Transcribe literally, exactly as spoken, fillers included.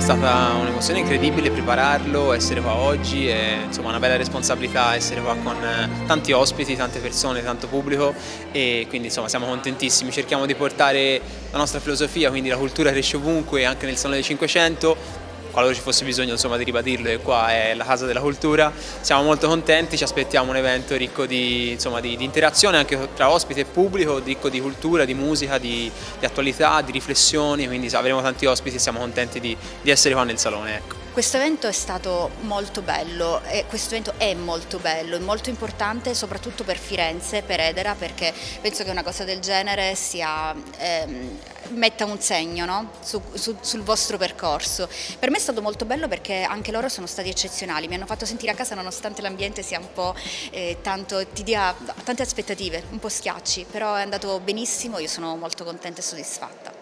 stata un'emozione incredibile prepararlo, essere qua oggi, è insomma una bella responsabilità essere qua con tanti ospiti, tante persone, tanto pubblico e quindi insomma siamo contentissimi, cerchiamo di portare la nostra filosofia, quindi la cultura cresce ovunque, anche nel Salone dei Cinquecento. Qualora ci fosse bisogno insomma, di ribadirlo, che qua è la casa della cultura, siamo molto contenti, ci aspettiamo un evento ricco di, insomma, di, di interazione anche tra ospiti e pubblico, ricco di cultura, di musica, di, di attualità, di riflessioni, quindi avremo tanti ospiti e siamo contenti di, di essere qua nel salone. Ecco. Questo evento è stato molto bello e questo evento è molto bello, è molto importante soprattutto per Firenze, per Edera, perché penso che una cosa del genere sia, ehm, metta un segno, no? su, su, sul vostro percorso. Per me è stato molto bello perché anche loro sono stati eccezionali, mi hanno fatto sentire a casa nonostante l'ambiente sia un po' eh, tanto, ti dia tante aspettative, un po' schiacci, però è andato benissimo, io sono molto contenta e soddisfatta.